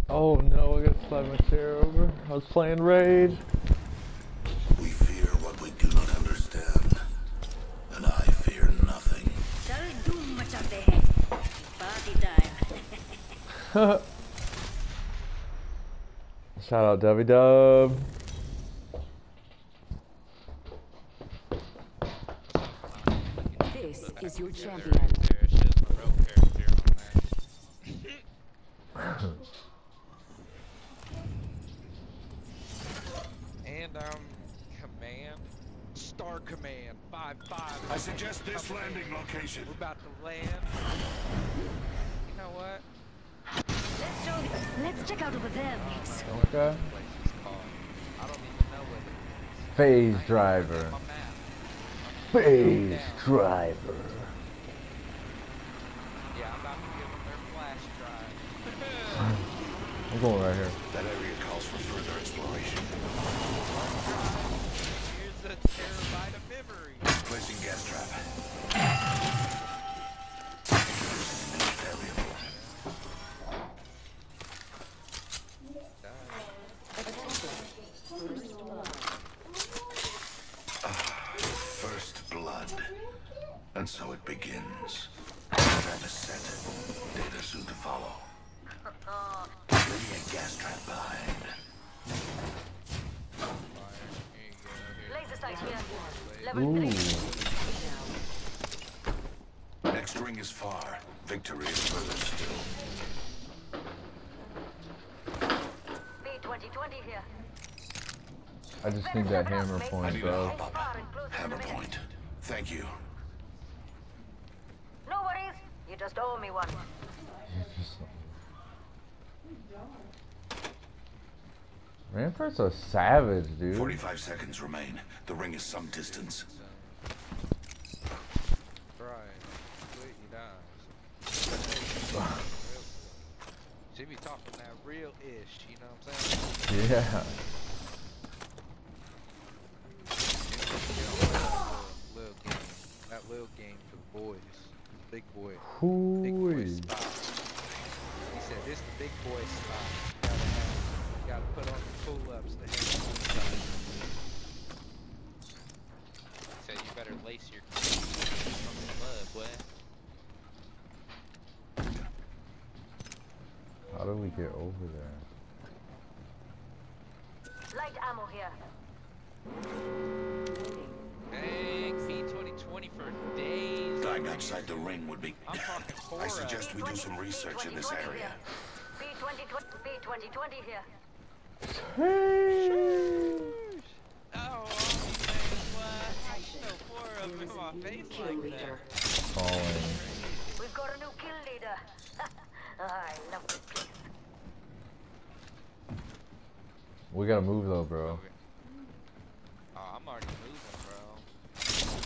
Oh no, I got slapped my chair over. I was playing Rage. We fear what we do not understand, and I fear nothing. Shout out Dubby Dub. This is your champion. And command, star command, 5-5. I suggest this landing location. We're about to land. You know what? Let's check out over there, Mix. Okay. Place is called. I don't even know what it is. Phase driver. My map. Phase driver. Yeah, I'm about to give them their flash drive. I'm going right here. That area calls for further exploration. Here's a terabyte of memory. Placing gas trap. First blood. And so it begins. Trap is set. Data soon to follow. Leaving a gas trap behind. Laser sight here. Ooh. Next ring is far. Victory is further still. B2020 here. I just need that hammer I point, need a bro. hop up. Hammer point. Thank you. No worries. You just owe me one. Rampart's a savage, dude. 45 seconds remain. The ring is some distance. Right. Sweet, he dies. She be talking that real ish, you know what I'm saying? Yeah. Little game. That little game for the boys. Big boy. Big Hoo-wee. boy style. He said this the big boy style. Gotta put on the pull-ups to hit the inside. He said you better lace your from the mud, boy. How do we get over there? Light ammo here. Dang, B2020 for days. Dying outside the ring would be... I'm talking I 4 suggest we do some research in this area. B2020 here. Oh, man, what? No 4 of them in my face like that. Falling. We've got a new kill leader. I love this place. We gotta move though, bro. Oh, I'm already moving, bro.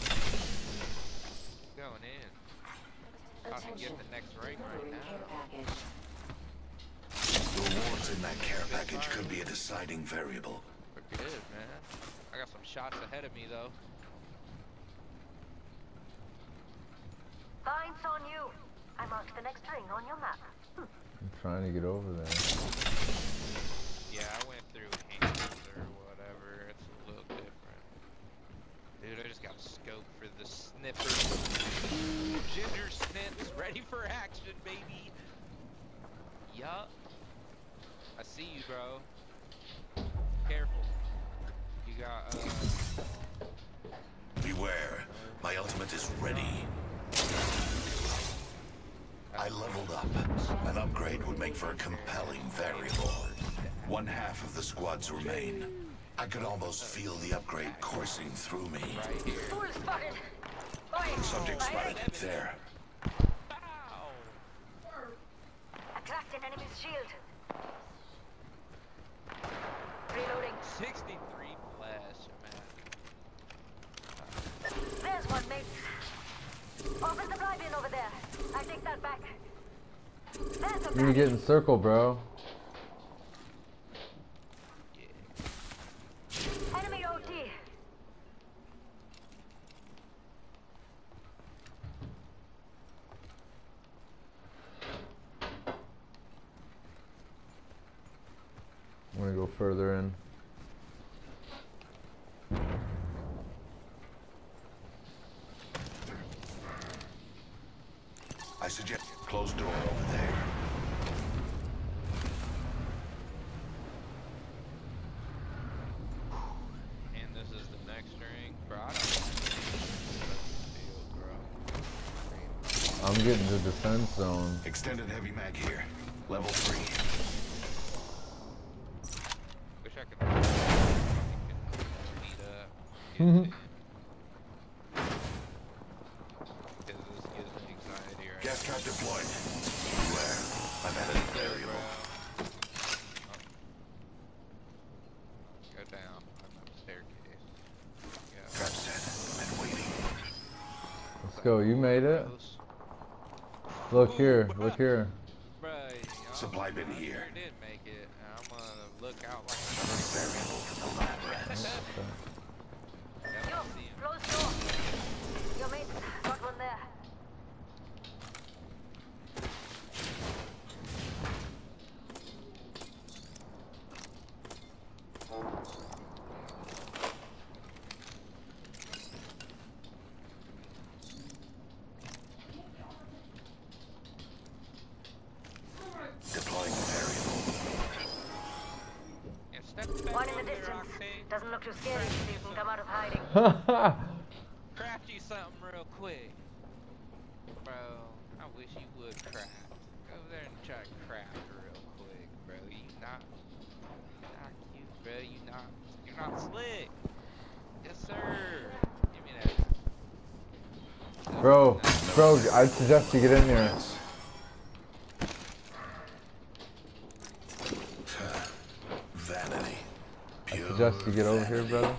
Going in. I can get the next ring right now. The rewards in that care package could be a deciding variable. We're good, man. I got some shots ahead of me, though. Fine's on you. I marked the next ring on your map. I'm trying to get over there. Yeah, I went through hands or whatever. It's a little different. Dude, I just got a scope for the snipper. Ooh, ginger snips, ready for action, baby. Yup. I see you, bro. Careful. You got, Beware. My ultimate is ready. I leveled up. An upgrade would make for a compelling variable. One half of the squads remain. I could almost feel the upgrade coursing through me. right here. Full spotted. Fine. Subject spotted. There. Ow! Attract an enemy's shield. Reloading. 63 flash, man. There's one, mate. Open the supply bin over there. I take that back. There's a You need to get in circle, bro. enemy OT. I'm gonna go further in. I suggest closed door over there. And this is the next ring. Bro, I don't like this field, bro. I'm getting to defense zone. Extended heavy mag here. Level 3. Wish I could meet up. Mhm. Because this gives me anxiety right Gas trap deployed. Beware. I've added a now, variable. bro. Go down. I'm up staircase. Yeah. Trap set and waiting. Let's go. You made it. Close. Look Ooh, here. bruh. Look here. Bruh, Supply bin I here. sure did make it. And I'm gonna look out like Another variable from the lab rats. Yo, close door. Your mate's got one there. Deploying variable. and step back One in the over here, distance. Octane. Doesn't look too scary, so you can come out of hiding. Craft you something real quick. Bro, I wish you would craft. Go over there and try to craft real quick, bro. You're not cute, bro. You're not slick. Yes, sir. Give me that. Bro, I suggest you get in here. Vanity. I Pure suggest you get over here, vanity. brother.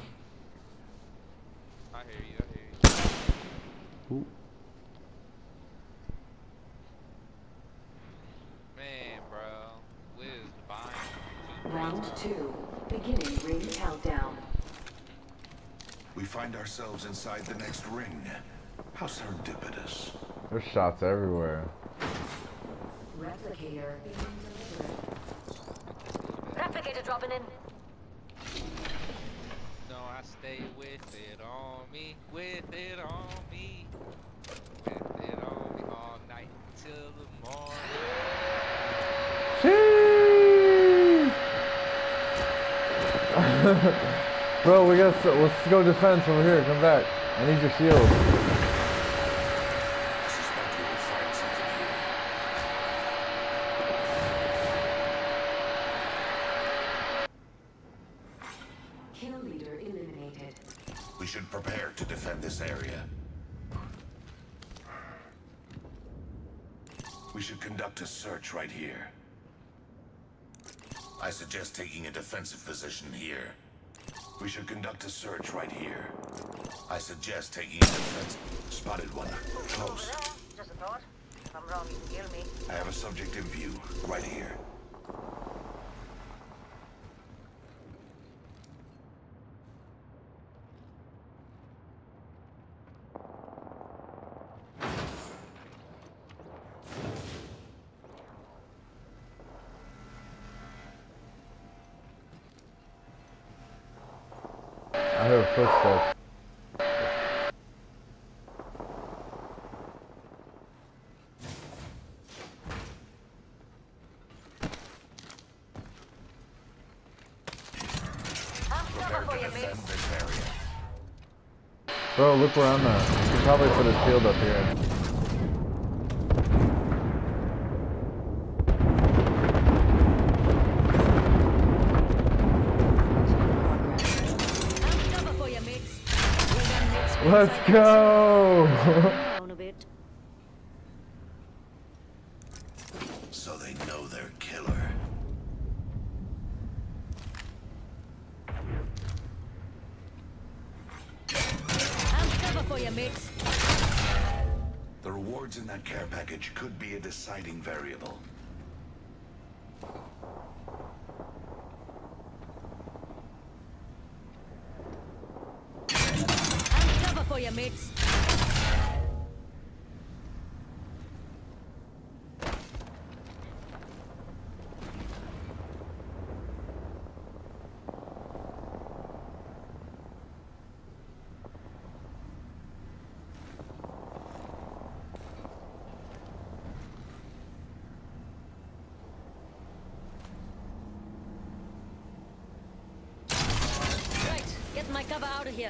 I hear you, Ooh. Man, bro. Wiz buying. Round 2. Beginning ring countdown. We find ourselves inside the next ring. How serendipitous. There's shots everywhere. Replicator being delivered. Replicator dropping in. No, I stay with it on me, with it on me, with it on me all night till the morning. Bro, let's go defense over here. Come back. I need your shield. I suspect we will find something here. Kill leader eliminated. We should prepare to defend this area. We should conduct a search right here. I suggest taking a defensive position here. We should conduct a search right here. I suggest taking a defensive... Spotted one. Over Close. there. Just a thought. If I'm wrong, you can kill me. I have a subject in view. Right here. I heard footsteps. I'm Prepare cover for to you, defend mate. this area. Bro, look where I'm at. You should probably put a shield up here. I'm cover for you, mate. Let's go! Down a bit. So they know their killer. I'm cover for you, mate. The rewards in that care package could be a deciding variable. I'm cover for you, mate. my cover out of here.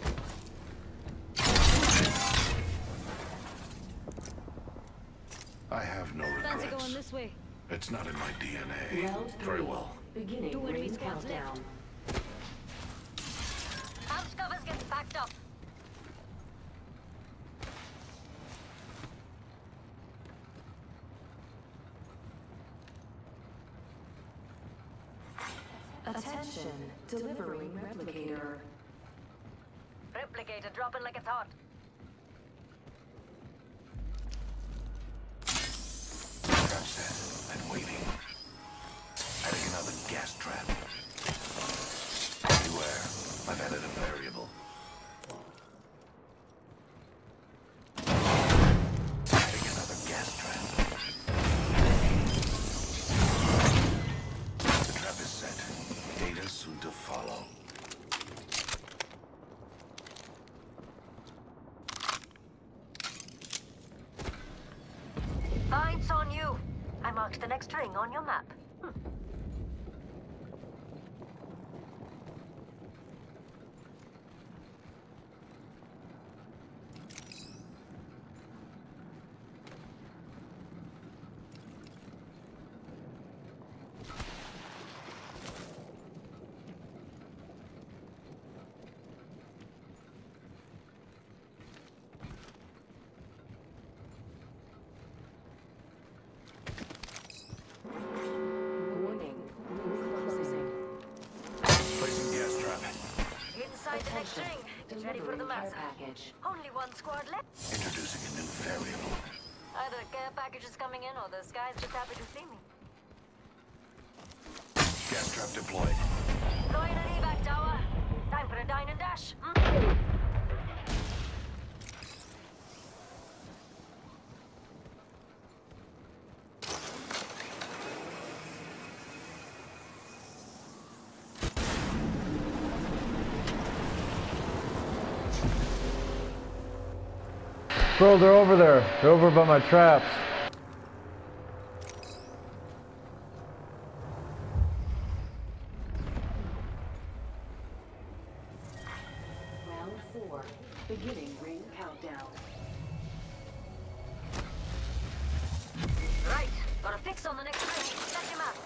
I have no Fancy regrets. going this way. It's not in my DNA. Round 3. Very well. Beginning Two enemy ring squads countdown. House covers getting packed up. Attention, delivering replicator. Replicator dropping like it's hot. Trap set and waiting. Adding another gas trap. Beware, I've added a variable. Adding another gas trap. The trap is set. Data soon to follow. Lights on you. I marked the next ring on your map. Warning, ring closing. Placing gas trap. Inside the next ring. Get ready for the Delivering care mass. package. Only one squad left. Introducing a new variable. Either a care package is coming in or the sky's just happy to see me. Gas trap deployed. Throwing an evac tower. Time for a dine and dash. Hmm? Bro, they're over there. They're over by my traps. Round 4. Beginning ring countdown. Right. Got a fix on the next ring. Check him out.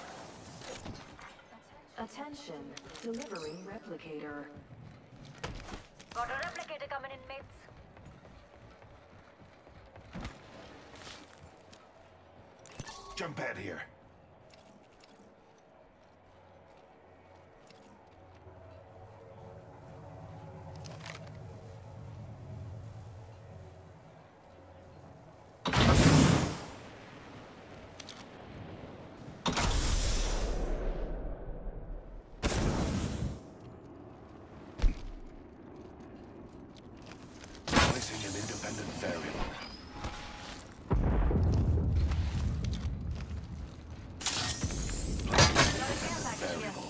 Attention, delivering replicator. Got a replicator coming in, mates. Jump pad here. Placing an independent variable. Variable.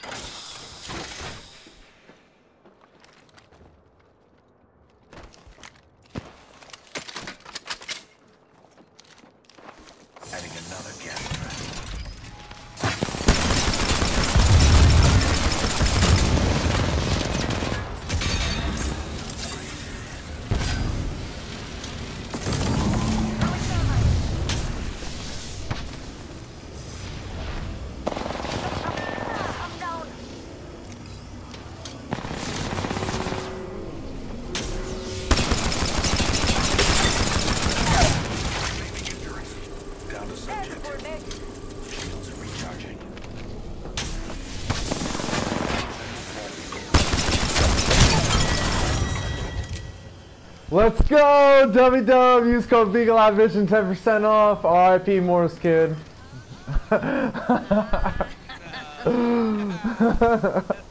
Adding another gas trap. I'm down. Down to There's the subject. poor mate. Shields recharging. Let's go! WW, use code Beagle Vision 10% off. RIP Morris Kid. That's